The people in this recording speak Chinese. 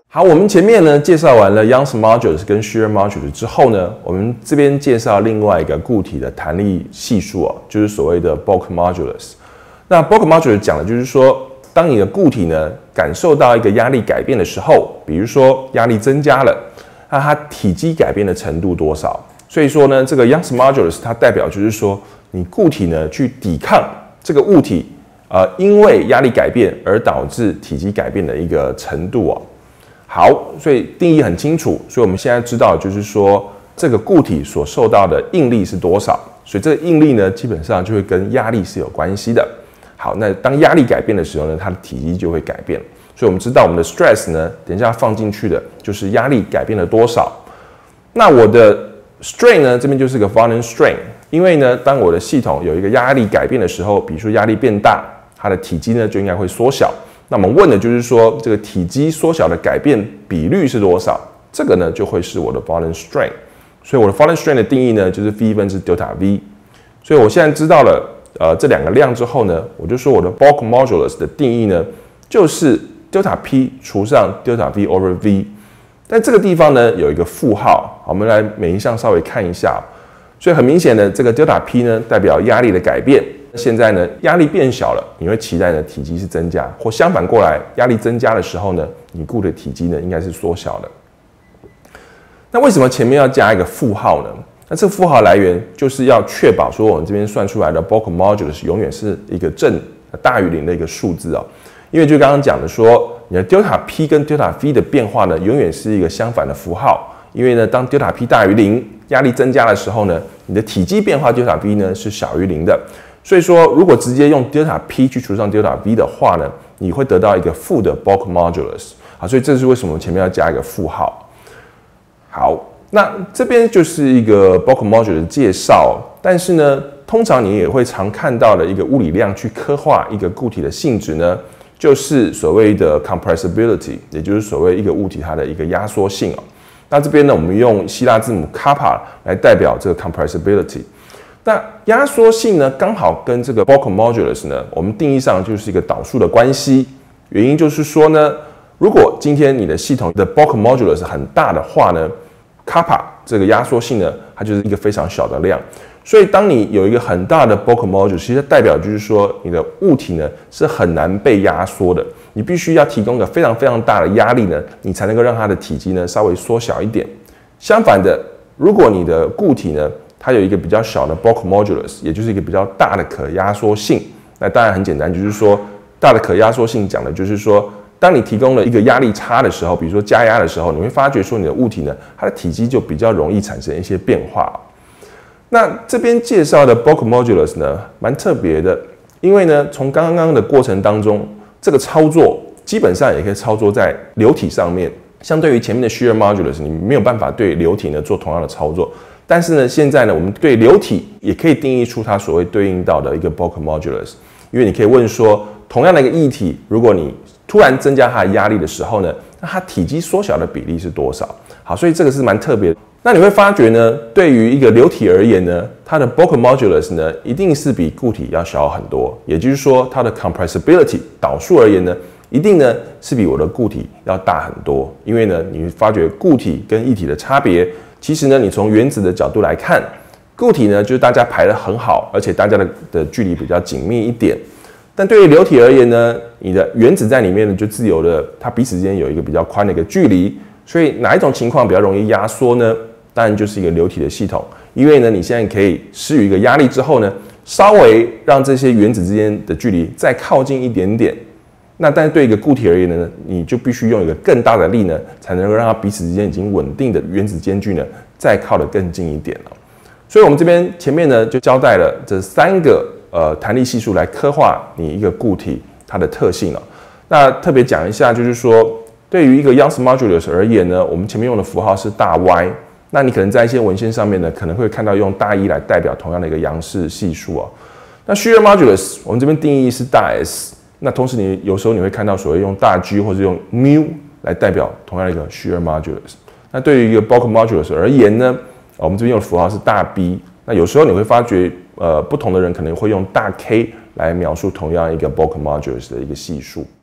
好，我们前面呢介绍完了 Young's modulus 跟 shear modulus 之后呢，我们这边介绍另外一个固体的弹力系数哦，就是所谓的 bulk modulus。那 bulk modulus 讲的就是说，当你的固体呢感受到一个压力改变的时候，比如说压力增加了，那它体积改变的程度多少？所以说呢，这个 Young's modulus 它代表就是说，你固体呢去抵抗这个物体因为压力改变而导致体积改变的一个程度哦。好，所以定义很清楚，所以我们现在知道就是说，这个固体所受到的应力是多少，所以这个应力呢，基本上就会跟压力是有关系的。好，那当压力改变的时候呢，它的体积就会改变。所以我们知道我们的 stress 呢，等一下放进去的就是压力改变了多少。那我的 strain 呢，这边就是个 volume strain， 因为呢，当我的系统有一个压力改变的时候，比如说压力变大，它的体积呢就应该会缩小。那我们问的就是说，这个体积缩小的改变比率是多少？这个呢就会是我的 volume strain。所以我的 volume strain 的定义呢就是 V 分之 delta V。所以我现在知道了这两个量之后呢，我就说我的 bulk modulus 的定义呢就是 delta P 除上 delta V over V。但这个地方呢有一个负号，我们来每一项稍微看一下。所以很明显的，这个 delta P 呢代表压力的改变。现在呢，压力变小了，你会期待呢体积是增加，或相反过来，压力增加的时候呢，你固的体积呢应该是缩小的。那为什么前面要加一个负号呢？那这个负号来源就是要确保说我们这边算出来的 bulk modulus 永远是一个正大于0的一个数字哦。因为就刚刚讲的说，你的 delta P 跟 delta V 的变化呢，永远是一个相反的符号。因为呢，当 delta P 大于0，压力增加的时候呢，你的体积变化 delta V 呢是小于0的。所以说，如果直接用 delta P 去除上 delta V 的话呢，你会得到一个负的 bulk modulus。好，所以这是为什么前面要加一个负号。好，那这边就是一个 bulk modulus 的介绍。但是呢，通常你也会常看到的一个物理量去刻画一个固体的性质呢，就是所谓的 compressibility， 也就是所谓一个物体它的一个压缩性哦。那这边呢，我们用希腊字母 kappa 来代表这个 compressibility。那压缩性呢，刚好跟这个 bulk modulus 呢，我们定义上就是一个导数的关系。原因就是说呢，如果今天你的系统的 bulk modulus 很大的话呢 ，kappa 这个压缩性呢，它就是一个非常小的量。所以当你有一个很大的 bulk modulus， 其实代表就是说你的物体呢是很难被压缩的。你必须要提供一个非常非常大的压力呢，你才能够让它的体积呢稍微缩小一点。相反的，如果你的固体呢，它有一个比较小的 bulk modulus， 也就是一个比较大的可压缩性。那当然很简单，就是说大的可压缩性讲的就是说，当你提供了一个压力差的时候，比如说加压的时候，你会发觉说你的物体呢，它的体积就比较容易产生一些变化。那这边介绍的 bulk modulus 呢，蛮特别的，因为呢，从刚刚的过程当中，这个操作基本上也可以操作在流体上面。相对于前面的 shear modulus， 你没有办法对流体呢做同样的操作。但是呢，现在呢，我们对流体也可以定义出它所谓对应到的一个 bulk modulus， 因为你可以问说，同样的一个液体，如果你突然增加它的压力的时候呢，那它体积缩小的比例是多少？好，所以这个是蛮特别的。那你会发觉呢，对于一个流体而言呢，它的 bulk modulus 呢，一定是比固体要小很多。也就是说，它的 compressibility 导数而言呢，一定呢是比我的固体要大很多。因为呢，你会发觉固体跟液体的差别。其实呢，你从原子的角度来看，固体呢就是大家排得很好，而且大家的距离比较紧密一点。但对于流体而言呢，你的原子在里面呢就自由的，它彼此之间有一个比较宽的一个距离。所以哪一种情况比较容易压缩呢？当然就是一个流体的系统，因为呢你现在可以施予一个压力之后呢，稍微让这些原子之间的距离再靠近一点点。那但是对一个固体而言呢，你就必须用一个更大的力呢，才能够让它彼此之间已经稳定的原子间距呢，再靠得更近一点了。所以我们这边前面呢就交代了这3个弹力系数来刻画你一个固体它的特性了。那特别讲一下，就是说对于一个 Young's modulus 而言呢，我们前面用的符号是大 Y。那你可能在一些文献上面呢，可能会看到用大 E 来代表同样的一个杨氏系数哦。那 shear modulus 我们这边定义是大 S。那同时你有时候你会看到所谓用大 G 或者用 mu 来代表同样的一个 shear modulus。那对于一个 bulk modulus 而言呢，我们这边用的符号是大 B。那有时候你会发觉，不同的人可能会用大 K 来描述同样一个 bulk modulus 的一个系数。